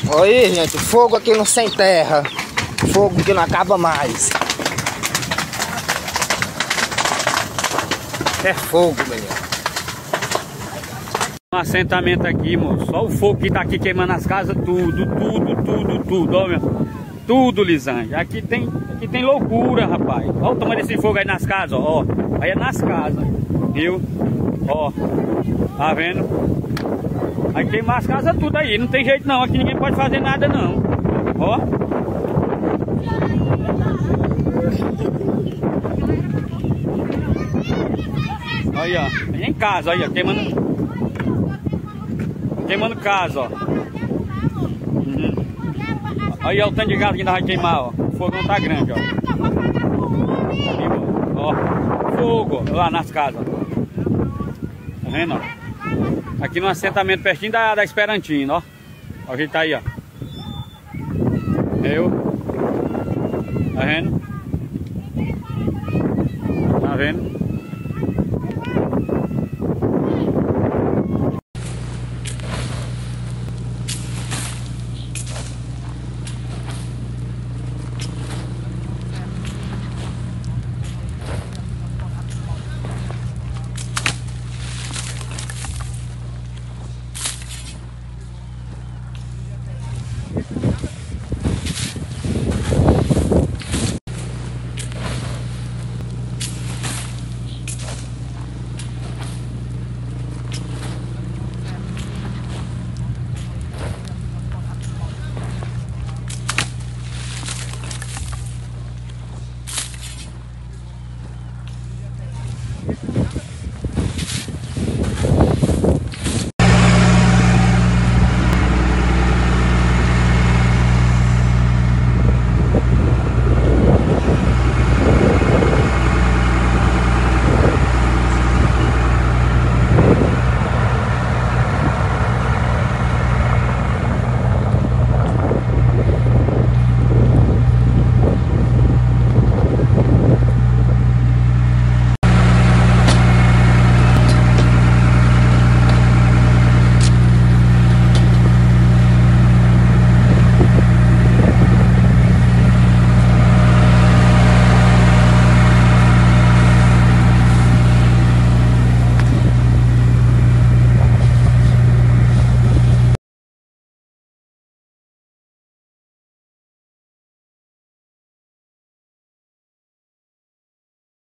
Olha aí, gente, fogo aqui no Sem Terra. Fogo que não acaba mais. É fogo, menino. Um assentamento aqui, moço. Só o fogo que tá aqui queimando as casas, tudo, ó, meu. Tudo, Lisângela. Aqui tem loucura, rapaz. Olha o tamanho desse fogo aí nas casas, ó. Aí é nas casas, viu? Ó, tá vendo? Aí queimar as casas tudo aí, não tem jeito não. Aqui ninguém pode fazer nada não. Ó. Aí, ó. Em casa, aí, ó. Queimando casa, ó. Aí, ó, o tanto de gado que ainda vai queimar, ó. O fogo não tá grande, ó. Aqui, ó. Fogo lá nas casas, ó. Tá vendo, ó? Aqui no assentamento pertinho da Esperantina, ó. Ó o jeito tá aí, ó. Eu. Tá vendo? Tá vendo?